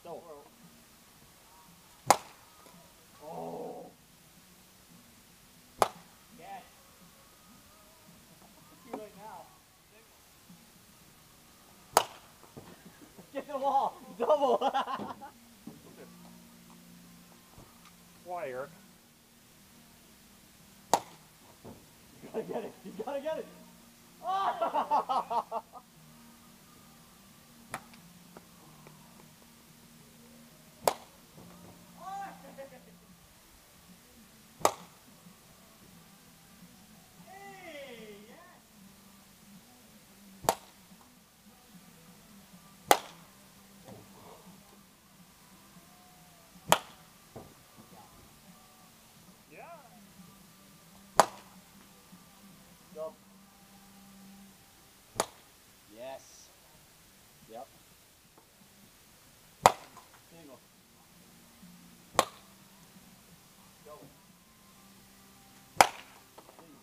Go. Oh. Yes. Too late now. Get to the wall. Double. Why, Eric? You gotta get it. You gotta get it. Oh! Yeah. Jump. Yes. Yep. Single. Double. Single.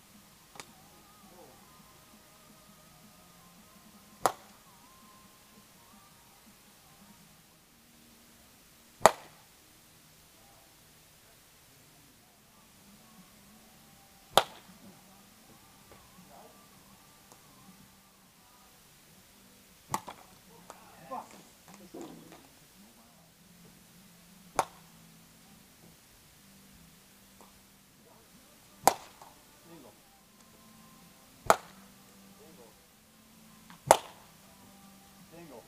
Single. Single. Single.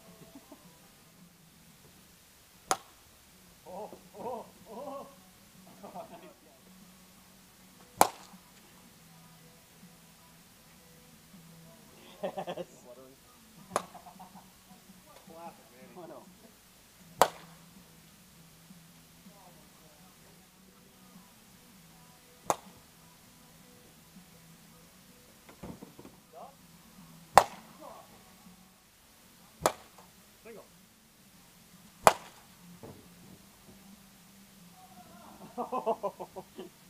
Oh, oh, oh. Nice. Yes. Classic, man. Oh no. Single. Oh.